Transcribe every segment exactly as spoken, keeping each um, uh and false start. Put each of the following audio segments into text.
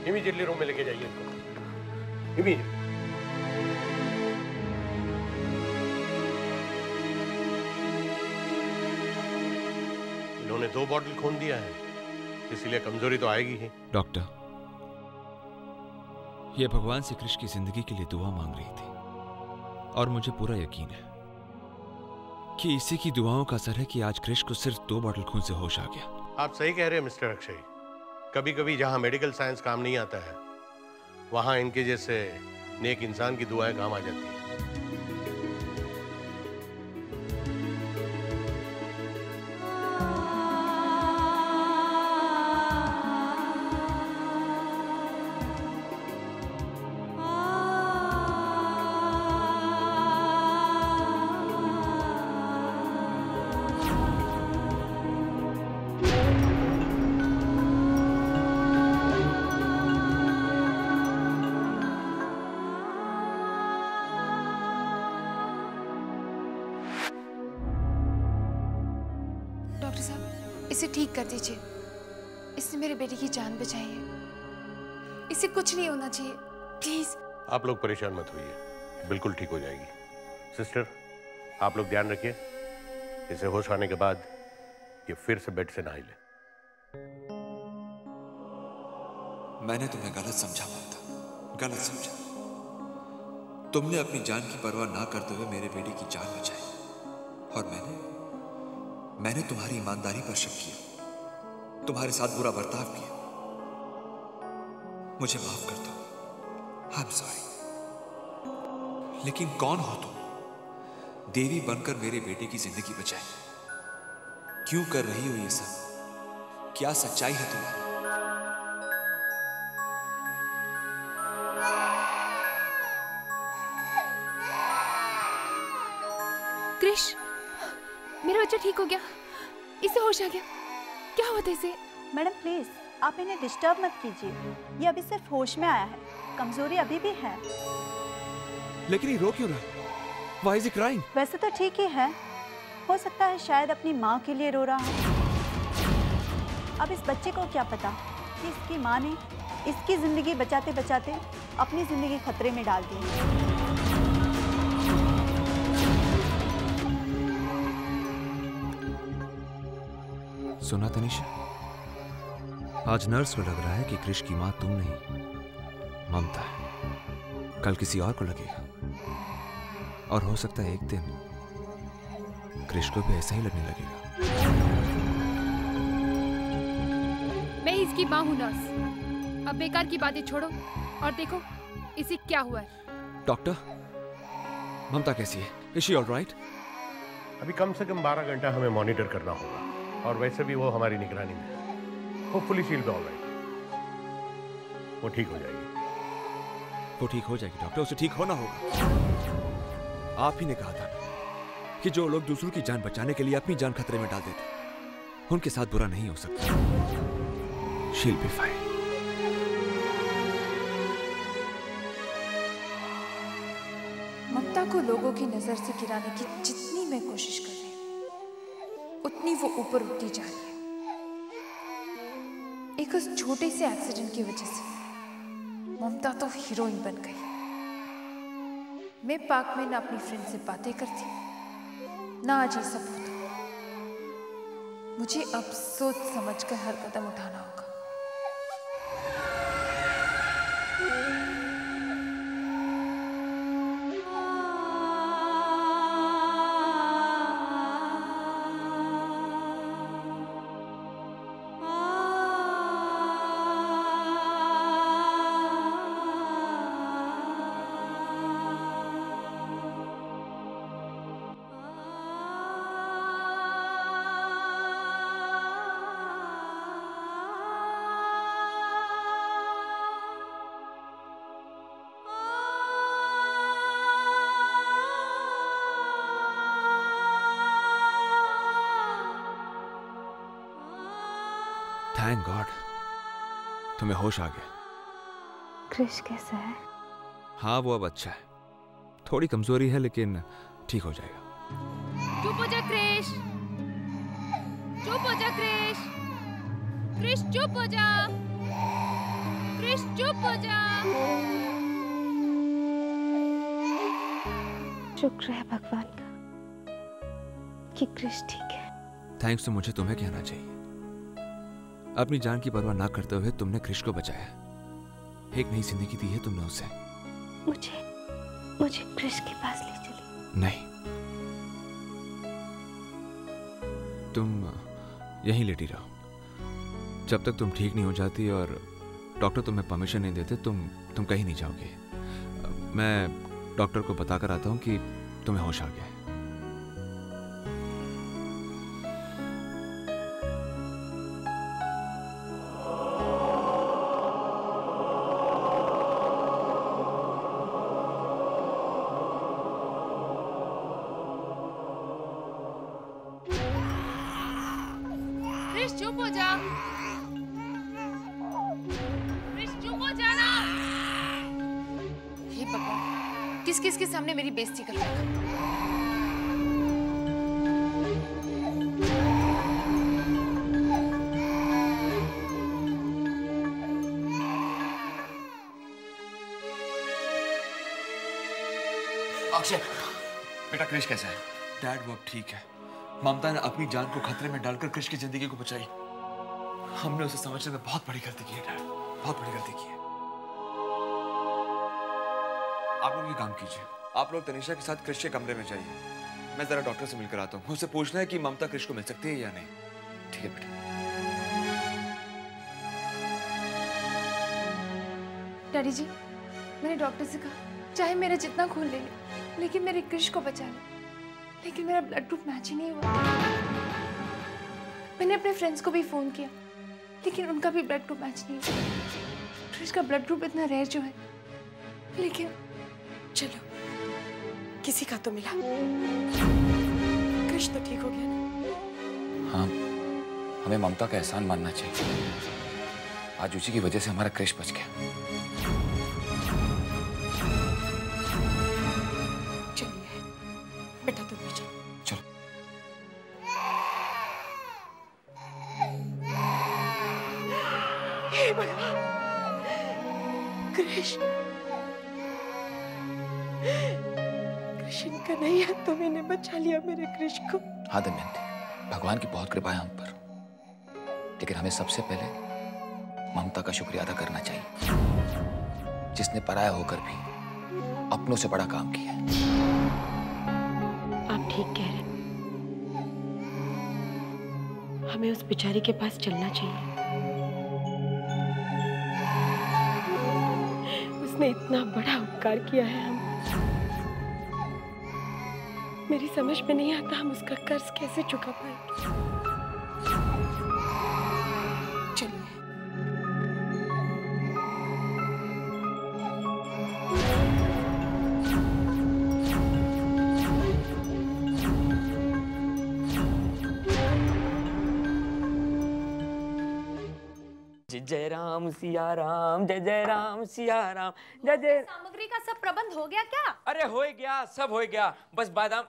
Immediately room में लेके जाइए इनको, इमीडिएट। इन्होंने दो बॉटल खून दिया है, इसलिए कमजोरी तो आएगी ही। डॉक्टर, ये भगवान से कृष की जिंदगी के लिए दुआ मांग रही थी और मुझे पूरा यकीन है कि इसी की दुआओं का असर है कि आज कृष को सिर्फ दो बॉटल खून से होश आ गया। आप सही कह रहे हैं मिस्टर अक्षय। कभी कभी जहां मेडिकल साइंस काम नहीं आता है, वहां इनके जैसे नेक इंसान की दुआएं काम आ जाती है। इसे ठीक कर दीजिए। इसने मेरे बेटे की जान बचाई है। इसे कुछ नहीं होना चाहिए, प्लीज। आप लोग परेशान मत होइए, बिल्कुल ठीक हो जाएगी। सिस्टर, आप लोग ध्यान रखिए, इसे होश आने के बाद ये फिर से बेड से नहा ले। मैंने तुम्हें गलत समझा ममता, गलत समझा। तुमने अपनी जान की परवाह ना करते हुए मेरे बेटे की जान बचाई और मैंने मैंने तुम्हारी ईमानदारी पर शक किया, तुम्हारे साथ बुरा बर्ताव किया। मुझे माफ कर दो, आई एम सॉरी। लेकिन कौन हो तुम? देवी बनकर मेरे बेटे की जिंदगी बचाई। क्यों कर रही हो ये सब? क्या सच्चाई है तुम्हारी? कृष, मेरा बच्चा ठीक हो गया, इसे होश आ गया। क्या हुआ था इसे? मैडम प्लीज, आप इन्हें डिस्टर्ब मत कीजिए। ये अभी सिर्फ होश में आया है, कमजोरी अभी भी है। लेकिन ये रो क्यों रहा? Why is he crying? वैसे तो ठीक ही है, हो सकता है शायद अपनी माँ के लिए रो रहा हो। अब इस बच्चे को क्या पता कि इसकी माँ ने इसकी जिंदगी बचाते बचाते अपनी जिंदगी खतरे में डाल दी। सुना तनिषा, आज नर्स को लग रहा है कि कृष की माँ तुम नहीं ममता है। कल किसी और को लगेगा और हो सकता है एक दिन कृष को भी ऐसा ही लगने लगेगा। मैं इसकी माँ हूँ नर्स। अब बेकार की बातें छोड़ो और देखो इसे क्या हुआ है। डॉक्टर, ममता कैसी है? Is she all right? अभी कम से कम बारह घंटा हमें मॉनिटर करना होगा और वैसे भी वो हमारी निगरानी में है। Hopefully she will be alright. वो ठीक हो जाएगी। वो ठीक हो जाएगी डॉक्टर, उसे ठीक होना होगा। आप ही ने कहा था कि जो लोग दूसरों की जान बचाने के लिए अपनी जान खतरे में डाल देते उनके साथ बुरा नहीं हो सकता। She will be fine. Mamta को लोगों की नजर से गिराने की जितनी मैं कोशिश कर रही हूँ, उतनी वो ऊपर उठती जा रही है। एक उस छोटे से एक्सीडेंट की वजह से ममता तो हीरोइन बन गई। मैं पार्क में ना अपनी फ्रेंड से बातें करती, ना आज ये सब होता। मुझे अब सोच समझकर हर कदम उठाना होगा। थैंक गॉड तुम्हें होश आ गया। कृष कैसा है? हाँ वो अब अच्छा है, थोड़ी कमजोरी है लेकिन ठीक हो जाएगा। चुप हो जा कृष, चुप हो जा कृष, कृष चुप हो जा, कृष चुप हो जा। शुक्र है भगवान का कि क्रिश ठीक है। थैंक्स तो मुझे तुम्हें कहना चाहिए। अपनी जान की परवाह ना करते हुए तुमने क्रिश को बचाया। एक नई जिंदगी दी है तुमने उसे। मुझे मुझे क्रिश के पास ले चली। नहीं, तुम यहीं लेटी रहो जब तक तुम ठीक नहीं हो जाती और डॉक्टर तुम्हें परमिशन नहीं देते। तुम तुम कहीं नहीं जाओगे। मैं डॉक्टर को बताकर आता हूं कि तुम्हें होश आ गया है। चुप हो जा। चुप हो जा ना। हे भगवान, किस किस के सामने मेरी बेइज्जती कर रहा है। अक्षय, बेटा क्रिश कैसा है? डैड वो अब ठीक है। ममता ने अपनी जान को खतरे में डालकर क्रिश की जिंदगी को बचाई। हमने उसे समझने में बहुत बड़ी गलती की है डैड, बहुत बड़ी गलती की है। आप लोग ये काम कीजिए, आप लोग तनीषा के साथ क्रिश के कमरे में जाइए। मैं जरा डॉक्टर से मिलकर आता हूँ। मुझसे पूछना है कि ममता क्रिश को मिल सकती है या नहीं। ठीक है बेटा। डैडी जी, मैंने डॉक्टर से कहा चाहे मेरा जितना खून ले ले, लेकिन मेरे क्रिश को बचा ले। लेकिन मेरा ब्लड ग्रुप मैच ही नहीं हुआ। मैंने अपने फ्रेंड्स को भी फोन किया, लेकिन उनका भी ब्लड ग्रुप मैच नहीं हुआ। क्रिश का ब्लड ग्रुप इतना रेयर जो है, लेकिन चलो किसी का तो मिला। क्रिश तो ठीक हो गया ना? हाँ, हमें ममता का एहसान मानना चाहिए। आज उसी की वजह से हमारा क्रिश बच गया। चलिए बेटा, तुम भी चलो। चलो। हे भगवान, कृष्ण कृष्ण का नहीं है, तुम इन्हें बचा लिया मेरे कृष्ण को। हाँ दमयंती, भगवान की बहुत कृपा है हम पर, लेकिन हमें सबसे पहले ममता का शुक्रिया अदा करना चाहिए, जिसने पराया होकर भी अपनों से बड़ा काम किया है। आप ठीक कह रहे हैं, हमें उस बेचारी के पास चलना चाहिए। उसने इतना बड़ा उपकार किया है हम, मेरी समझ में नहीं आता हम उसका कर्ज कैसे चुका पाएंगे। चलिए। जय राम सिया राम, जय जय राम सिया राम, जय जय। सामग्री का सब प्रबंध हो गया क्या? अरे हो गया, सब हो गया, बस बादाम।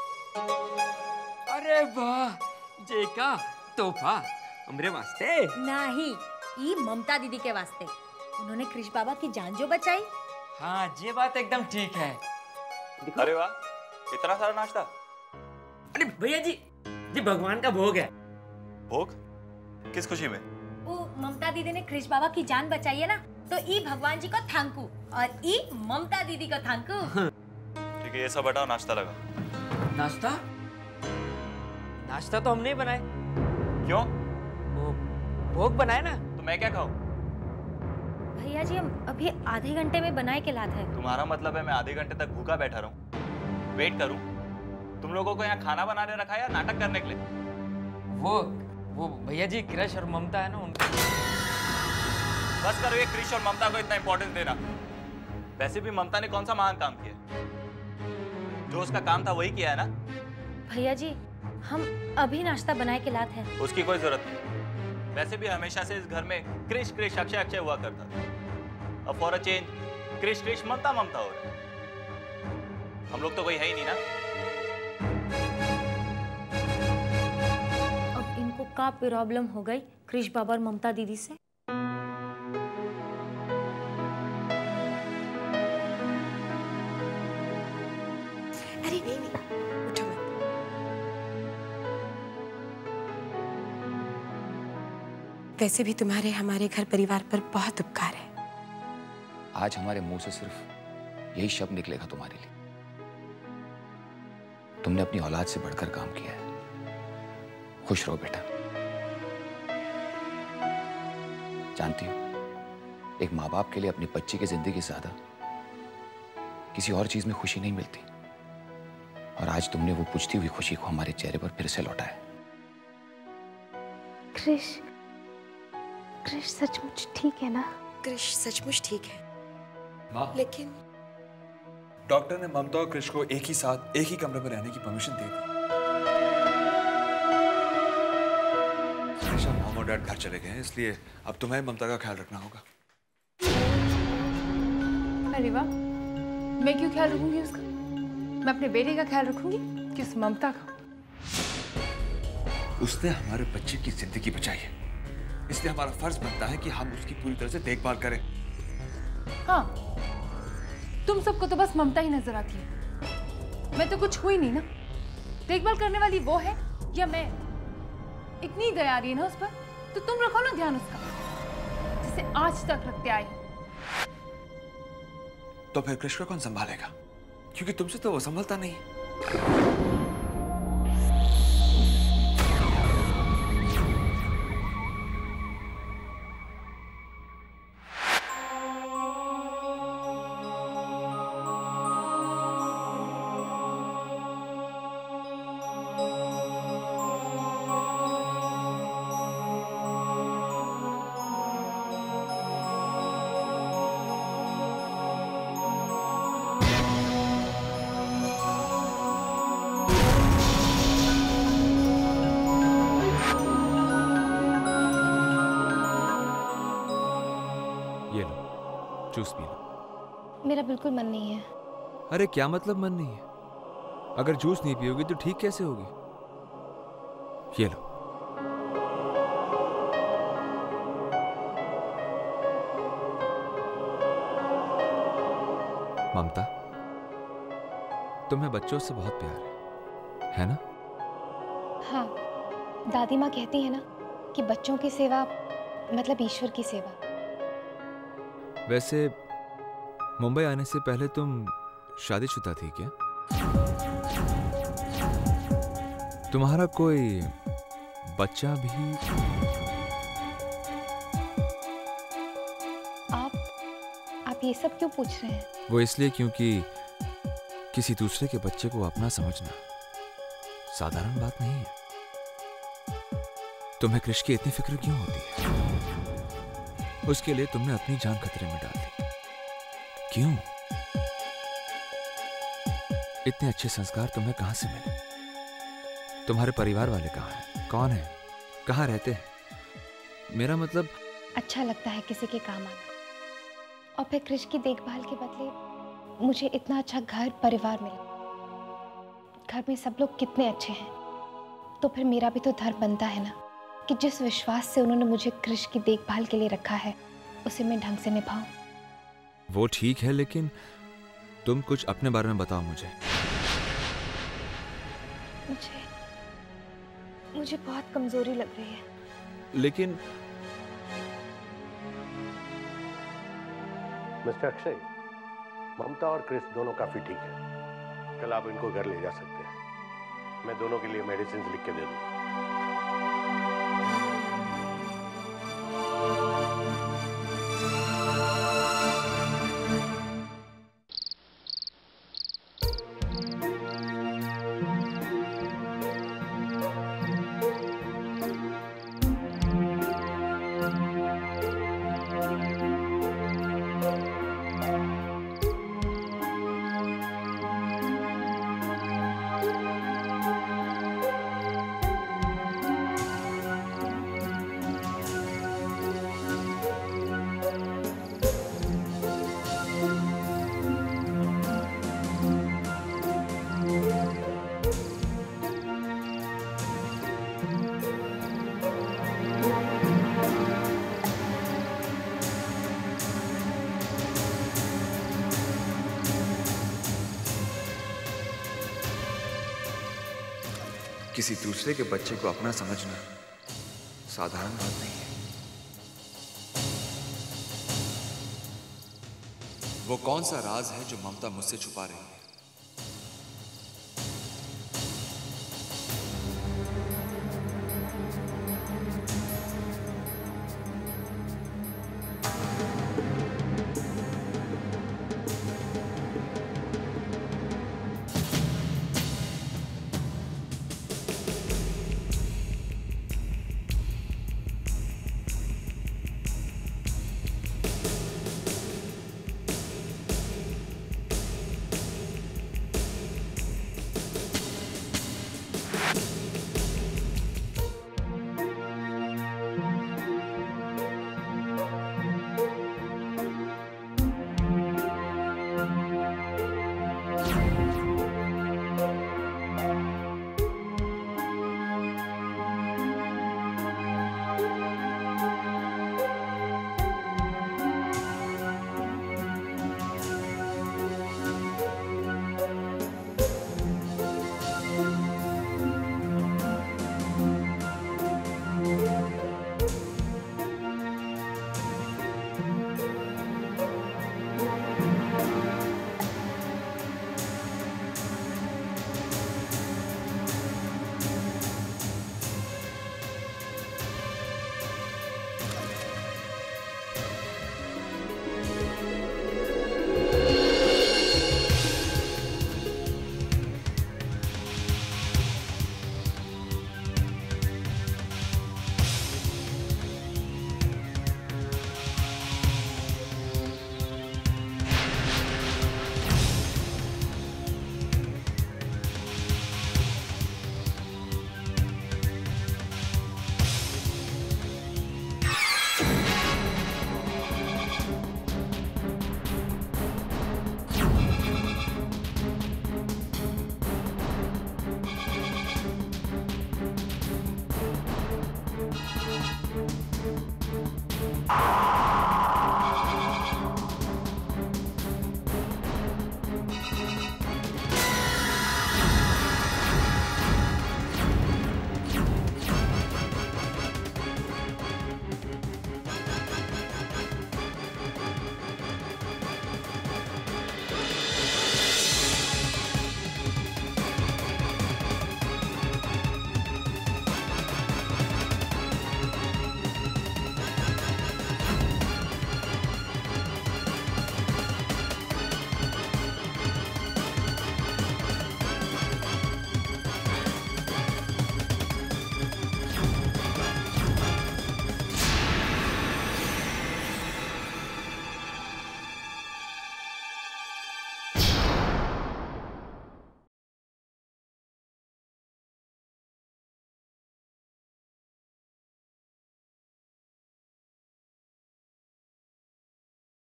अरे वाह, जय का तोहफा हमरे वास्ते नहीं, ये ममता दीदी के वास्ते। उन्होंने कृष बाबा की जान जो बचाई। हाँ, ये बात एकदम ठीक है। अरे वाह, इतना सारा नाश्ता। अरे भैया जी, ये भगवान का भोग है। भोग? किस खुशी में? वो ममता दीदी ने कृष बाबा की जान बचाई है ना, तो ई भगवान जी को थैंकू और ई ममता दीदी को थैंकू। ठीक है, ये सब हटाओ, नाश्ता लगा। नाश्ता? नाश्ता तो हम नहीं बनाए। क्यों? वो भोग बनाए ना। तो मैं क्या खाऊं? भैया जी, हम अभी आधे घंटे में बनाए के लात है। तुम्हारा मतलब है मैं आधे घंटे तक भूखा बैठा रहूं, वेट करूं? तुम लोगों को यहाँ खाना बनाने रखा है या नाटक करने के लिए? वो वो भैया जी, कृष और ममता है ना, उनके। बस करो ये कृष और ममता को इतना इंपॉर्टेंस देना। वैसे भी ममता ने कौन सा महान काम किया? जो उसका काम था वही किया है ना। भैया जी, हम अभी नाश्ता बनाए के लात है। उसकी कोई जरूरत नहीं। वैसे भी हमेशा से इस घर में कृष कृष अक्षय अक्षय हुआ करता था। अब फॉर अ चेंज कृष कृष ममता ममता हो रहा है। हम लोग तो कोई है ही नहीं ना। का प्रॉब्लम हो गई कृष बाबा और ममता दीदी से? वैसे भी तुम्हारे हमारे घर परिवार पर बहुत उपकार है। आज हमारे मुंह से सिर्फ यही शब्द निकलेगा तुम्हारे लिए। तुमने अपनी औलाद से बढ़कर काम किया है। खुश रहो बेटा। जानती हो, एक माँ बाप के लिए अपनी बच्ची की जिंदगी से ज्यादा किसी और चीज में खुशी नहीं मिलती। और आज तुमने वो बुझती हुई खुशी को हमारे चेहरे पर फिर से लौटाया। क्रिश, क्रिश सचमुच ठीक है ना? क्रिश सचमुच ठीक है। माँ, लेकिन डॉक्टर ने ममता और क्रिश को एक ही साथ एक ही कमरे में रहने की परमिशन दे दी। मॉम और डैड घर चले गए हैं, इसलिए अब तुम्हें ममता का ख्याल रखना होगा। अरे वाह, मैं क्यों ख्याल रखूंगी उसका? मैं अपने बेटे का ख्याल रखूंगी कि उस ममता का? उसने हमारे बच्चे की जिंदगी बचाई है, इसलिए हमारा फर्ज बनता है कि हम उसकी पूरी तरह से देखभाल करें। हाँ, तुम सबको तो बस ममता ही नजर आती है। मैं तो कुछ हुई नहीं ना। देखभाल करने वाली वो है या मैं? इतनी दया आ रही है ना उस पर, तो तुम रखो ना ध्यान उसका, जिसे आज तक रखते आए हो। तो फिर क्रिश को कौन संभालेगा? क्योंकि तुमसे तो वो संभलता नहीं। जूस पी लो। मेरा बिल्कुल मन नहीं है। अरे क्या मतलब मन नहीं है? अगर जूस नहीं पियोगी तो ठीक कैसे होगी? ये लो। ममता, तुम्हें बच्चों से बहुत प्यार है, है ना? हाँ, दादी माँ कहती है ना कि बच्चों की सेवा मतलब ईश्वर की सेवा। वैसे मुंबई आने से पहले तुम शादीशुदा थी क्या? तुम्हारा कोई बच्चा भी? आप आप ये सब क्यों पूछ रहे हैं? वो इसलिए क्योंकि किसी दूसरे के बच्चे को अपना समझना साधारण बात नहीं है। तुम्हें कृष की इतनी फिक्र क्यों होती है? उसके लिए तुमने अपनी जान खतरे में डाल दी। क्यों? इतने अच्छे संस्कार तुम्हें कहां से मिले? तुम्हारे परिवार वाले कहां हैं? कौन है? कहां रहते हैं? मेरा मतलब अच्छा लगता है किसी के काम आना। और फिर कृष की देखभाल के बदले मुझे इतना अच्छा घर परिवार मिला। घर में सब लोग कितने अच्छे हैं, तो फिर मेरा भी तो धर्म बनता है ना कि जिस विश्वास से उन्होंने मुझे कृष की देखभाल के लिए रखा है उसे मैं ढंग से निभाऊं। वो ठीक है, लेकिन तुम कुछ अपने बारे में बताओ मुझे। मुझे मुझे बहुत कमजोरी लग रही है। लेकिन मिस्टर अक्षय, ममता और क्रिस दोनों काफी ठीक है। कल आप इनको घर ले जा सकते हैं। मैं दोनों के लिए मेडिसिन लिख के दे दूंगा। किसी दूसरे के बच्चे को अपना समझना साधारण बात नहीं है। वो कौन सा राज है जो ममता मुझसे छुपा रही है?